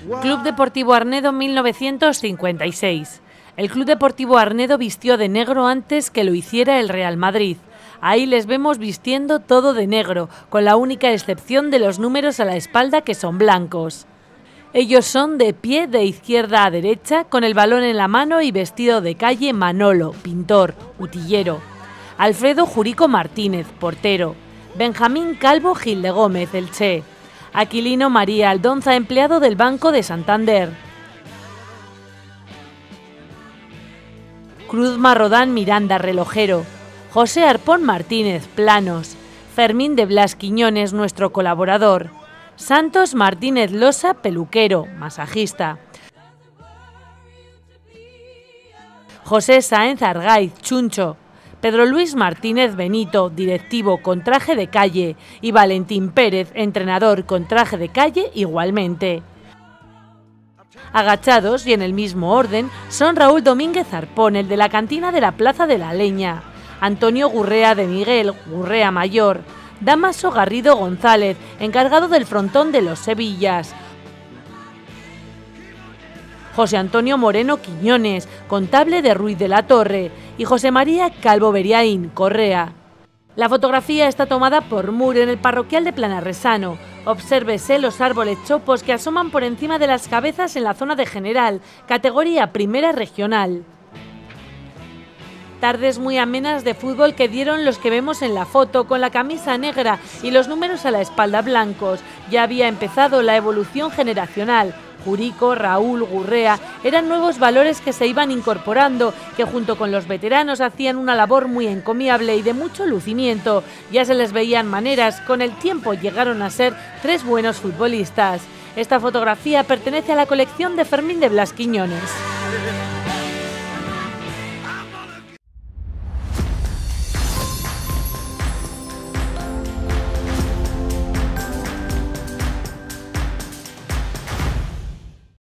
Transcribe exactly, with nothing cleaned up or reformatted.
Club Deportivo Arnedo mil novecientos cincuenta y seis. El Club Deportivo Arnedo vistió de negro antes que lo hiciera el Real Madrid. Ahí les vemos vistiendo todo de negro, con la única excepción de los números a la espalda que son blancos. Ellos son de pie de izquierda a derecha, con el balón en la mano y vestido de calle Manolo, pintor, utillero. Alfredo Jurico Martínez, portero. Benjamín Calvo Gil de Gómez, el Che. Aquilino María Aldonza, empleado del Banco de Santander. Cruz Marrodán Miranda, relojero. José Arpón Martínez, planos. Fermín de Blas Quiñones, nuestro colaborador. Santos Martínez Losa, peluquero, masajista. José Sáenz Argaiz, chuncho. Pedro Luis Martínez Benito, directivo con traje de calle, y Valentín Pérez, entrenador con traje de calle igualmente. Agachados y en el mismo orden son Raúl Domínguez Arpón, el de la cantina de la Plaza de la Leña, Antonio Gurrea de Miguel, Gurrea mayor, Damaso Garrido González, encargado del frontón de los Sevillas, José Antonio Moreno Quiñones, contable de Ruiz de la Torre, y José María Calvo Beriaín, correa. La fotografía está tomada por Moore en el parroquial de Planarresano. Obsérvese los árboles chopos que asoman por encima de las cabezas en la zona de General, categoría Primera Regional. Tardes muy amenas de fútbol que dieron los que vemos en la foto, con la camisa negra y los números a la espalda blancos. Ya había empezado la evolución generacional. Jurico, Raúl, Gurrea eran nuevos valores que se iban incorporando, que junto con los veteranos hacían una labor muy encomiable y de mucho lucimiento. Ya se les veían maneras, con el tiempo llegaron a ser tres buenos futbolistas. Esta fotografía pertenece a la colección de Fermín de Blas Quiñones.